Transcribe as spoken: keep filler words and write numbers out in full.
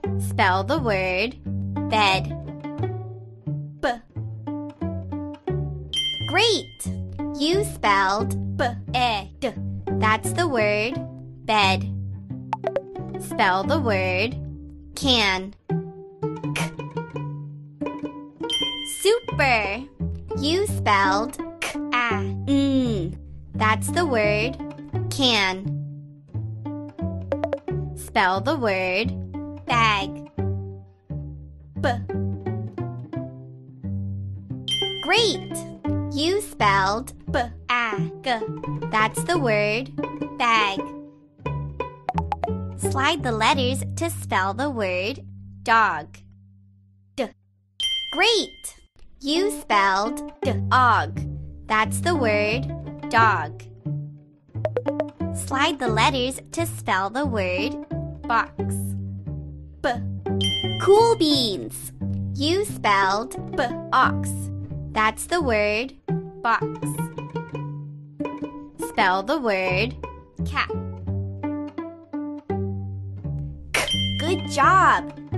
Spell the word bed. B. Great! You spelled B-E-D. That's the word bed. Spell the word can. K. Super! You spelled K-A-N. That's the word can. Spell the word bag. B. Great! You spelled B-A-G. That's the word bag. Slide the letters to spell the word dog. D. Great! You spelled D-Og. That's the word dog. Slide the letters to spell the word box. B. Cool beans! You spelled B-Ox. That's the word box. Spell the word cat. K. Good job!